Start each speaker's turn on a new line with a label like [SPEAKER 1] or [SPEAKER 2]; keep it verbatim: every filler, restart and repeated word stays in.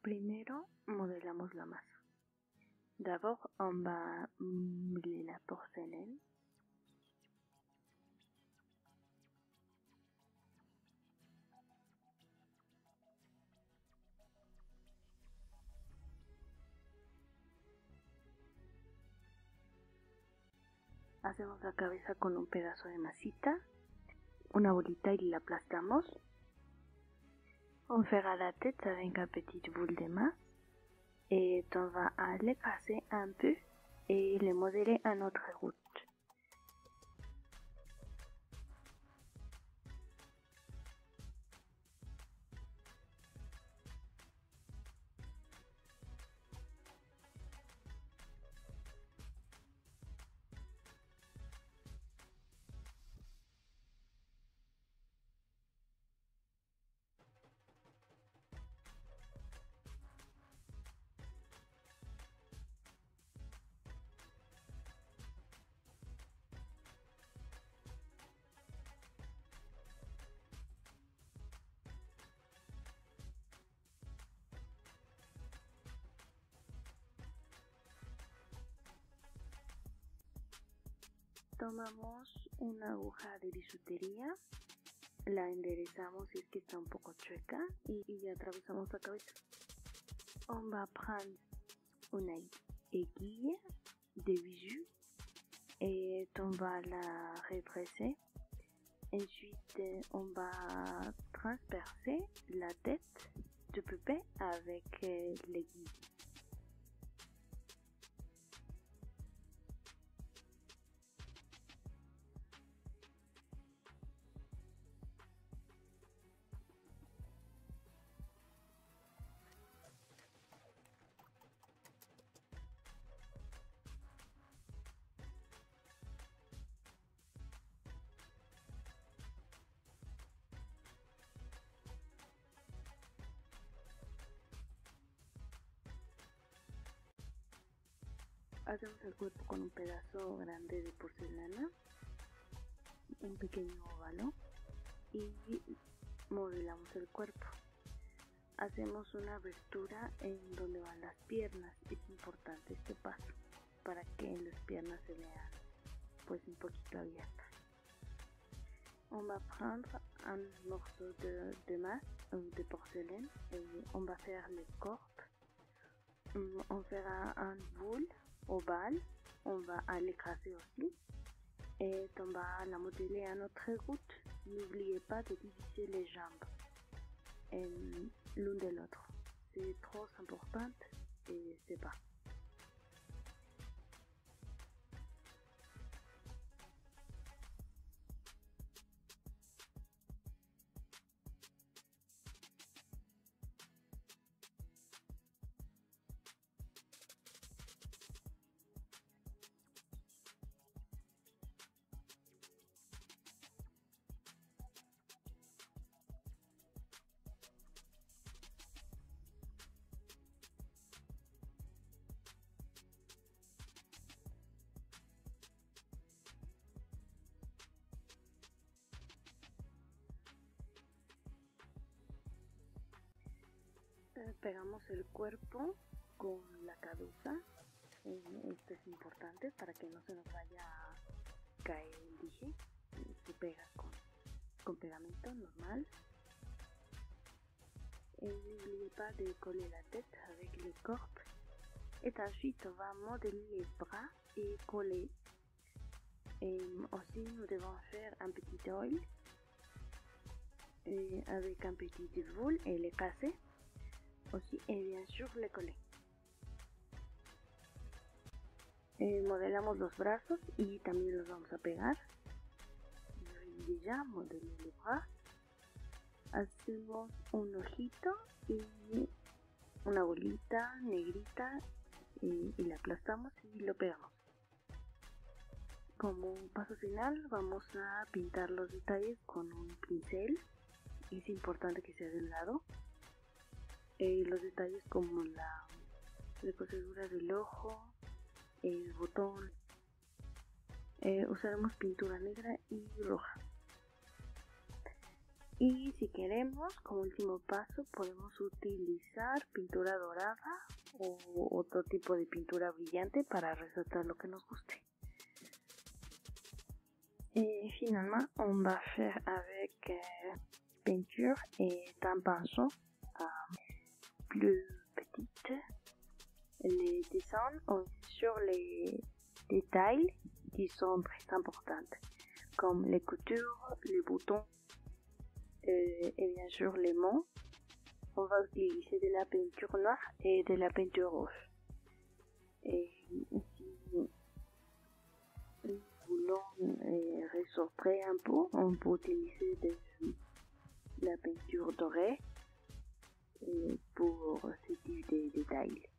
[SPEAKER 1] Primero modelamos la masa. D'abord, on va mouler la porcelaine. Hacemos la cabeza con un pedazo de masita, una bolita y la aplastamos. On fera la tête avec une petite boule de masse et on va l'écraser un peu et le modeler à notre route. Tomamos una aguja de bisutería, la enderezamos si es que está un poco chueca y, y atravesamos la cabeza. On va prendre una aiguille de bijoux et on va la redresser. Ensuite, on va transpercer la tête de poupée avec l'aiguille. Hacemos el cuerpo con un pedazo grande de porcelana, un pequeño óvalo, y modelamos el cuerpo. Hacemos una abertura en donde van las piernas. Es importante este paso para que las piernas se vean pues un poquito abiertas. On va prendre un morceau de, de masse, de porcelaine, et on va faire le corps. On fera un boule ovale, on va l'écraser aussi et on va la modeler à notre route. N'oubliez pas de diviser les jambes l'une de l'autre, c'est trop important et c'est pas. Pegamos el cuerpo con la cabeza, esto es importante para que no se nos vaya a caer el dije, se pega con, con pegamento normal. Et n'oubliez pas de coller la tête avec le corps. Et ensuite on va modeler les bras et coller. Et aussi nous devons faire un petit oil et avec un petit boule et le casser. Aussi, et bien sûr le coller. Eh, modelamos los brazos y también los vamos a pegar. Y ya modelé el bras. Hacemos un ojito y una bolita negrita y, y la aplastamos y lo pegamos. Como paso final vamos a pintar los detalles con un pincel. Es importante que sea delgado. Eh, los detalles como la, la cosedura del ojo, el botón. Eh, usaremos pintura negra y roja. Y si queremos, como último paso, podemos utilizar pintura dorada o otro tipo de pintura brillante para resaltar lo que nos guste. Et finalement, on va faire avec euh, peinture et un pinceau euh, plus petite les dessins sur les détails qui sont très importants, comme les coutures, les boutons et, et bien sûr les mots. On va utiliser de la peinture noire et de la peinture rouge. Et si nous voulons euh, ressortir un peu, on peut utiliser de la peinture dorée pour ce type de détails.